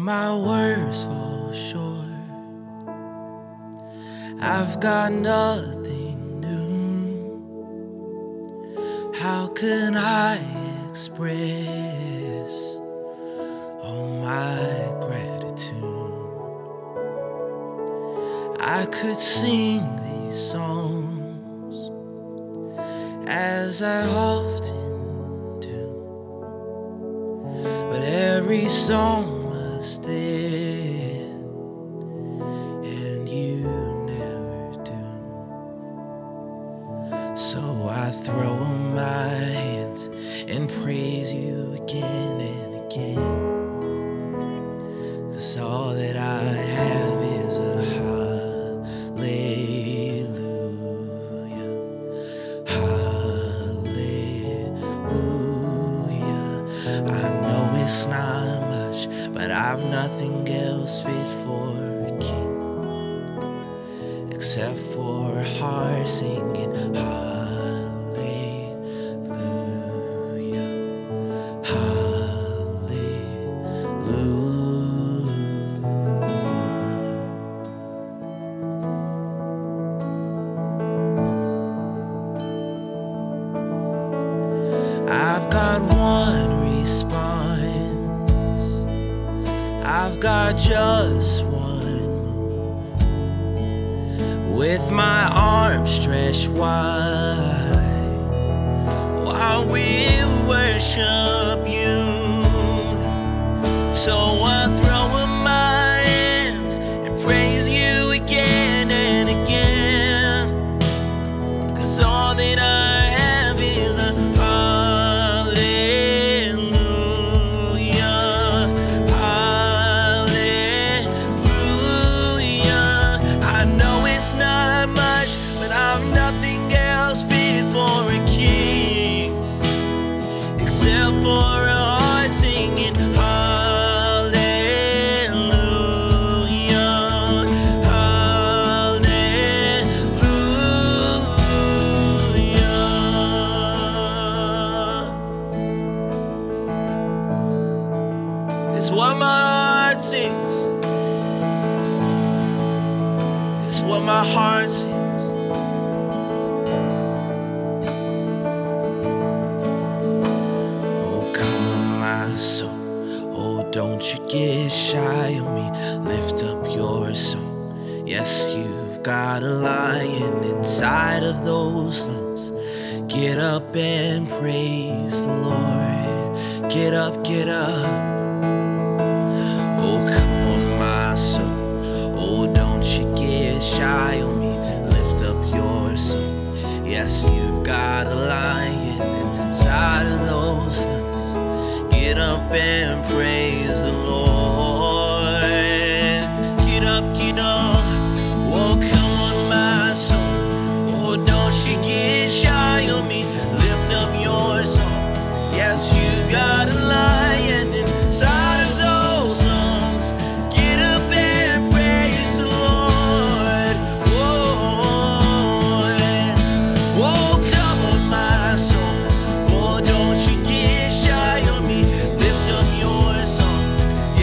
my words fall short. I've got nothing new. How can I express all my gratitude? I could sing these songs as I often do, but every song must end, and you never do. So I throw up my hands and praise you again and again, 'cause all that I have is a hallelujah, hallelujah. I know it's not much, but I've nothing else fit for a king except for a heart singing hallelujah, hallelujah. I've got one response, I've got just one move, with my arms stretched wide while we worship you. So I throw up my hands and praise you again and again, 'cause all that I have is a except for a heart singing hallelujah, hallelujah. It's what my heart sings. It's what my heart sings. So, oh, don't you get shy on me. Lift up your song. Yes, you've got a lion inside of those lungs. Get up and praise the Lord. Get up, get up. Oh, come on, my soul. Oh, don't you get shy on me. Lift up your song. Yes, you've got a lion inside of those lungs. Get up and praise the Lord. Get up, get up. Oh, come on, my soul. Oh, don't you get shy on me. Lift up your song. Yes, you got a lion inside of those lungs. Get up and praise the Lord. Oh, oh, come on, my soul. Oh, don't you get shy on me. Lift up your song.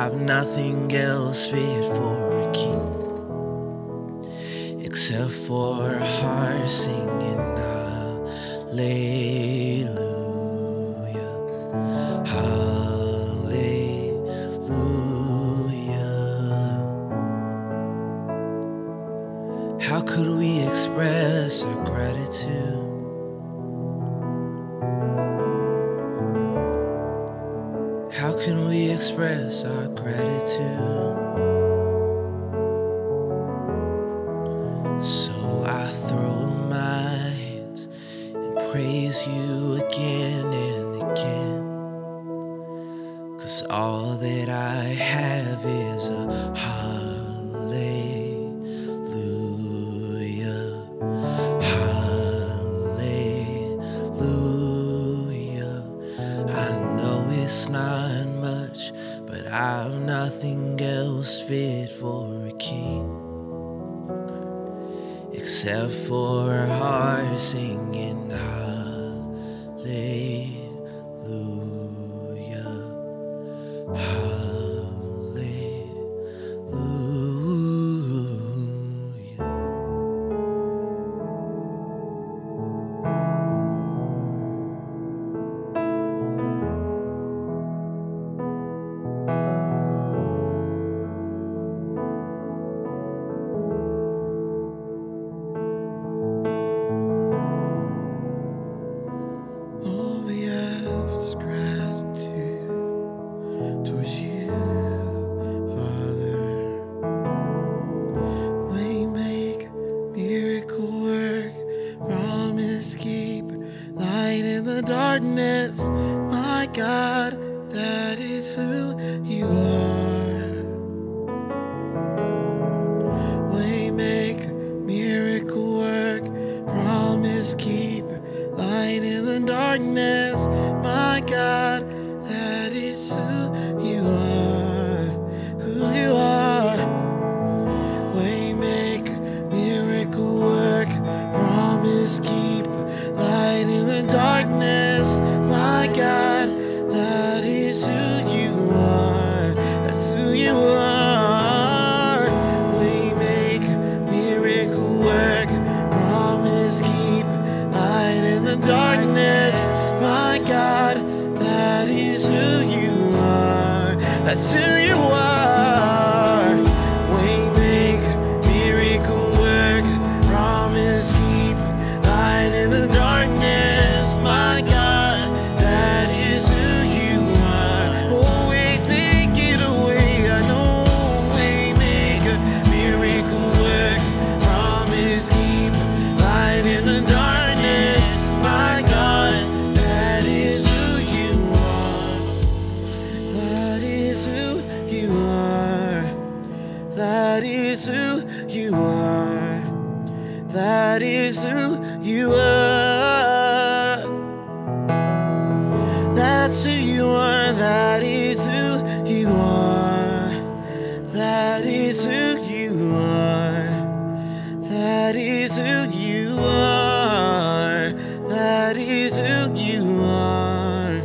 I've nothing else fit for a king except for a heart singing hallelujah, hallelujah. How could we express our gratitude? How can we express our gratitude? So I throw up my hands and praise you again and again, 'cause all that I have is a hallelujah, hallelujah. I know it's not much, but I've nothing else fit for a king except for a heart singing hallelujah, hallelujah. All we have is gratitude towards you, Father. Waymaker, miracle work, promise keeper, light in the darkness. My God, that is who you are. Waymaker, miracle work, promise keeper, light in the darkness. My God, that is who you are, who you are. Waymaker, miracle work, promise keeper, light in the darkness. My God, that is who you are. That's who you are. Waymaker, miracle work, promise keeper, light in the darkness. My God, that is who you are. That's who you are. Waymaker, miracle work, promise keeper, light in the darkness. My God, that is who you are. Always making a way. I know. Waymaker, miracle work, promise keeper, light in the darkness. My God, that is who you are. That is who you are. That is who you are. That is who you are. That's who you are. That is who you are. That is who you are. That is who you are. That is who you are.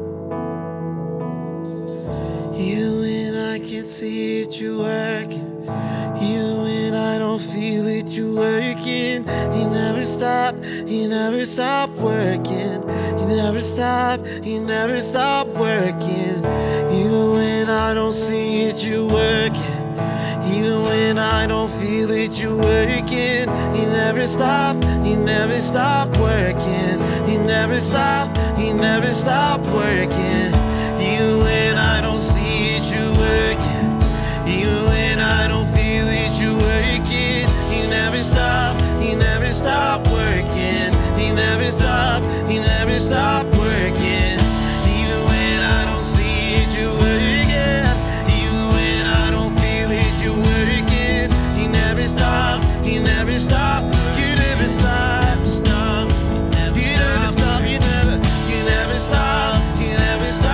You and I can see it, you're working. You and I don't feel it, you're working. You never stop working. You never stop working. You and I don't see it, you're working. You and I don't feel it, you're working. You never stop working. You never stop working. You and I don't see it, you're working. You and I don't feel it, you're working. You never stop working. You never stop working. You and I don't see it, you're working. You and I don't feel it, you're working. You never stop. You never stop. You never stop. You never stop. You never stop. You never stop.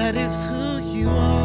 That is who you are.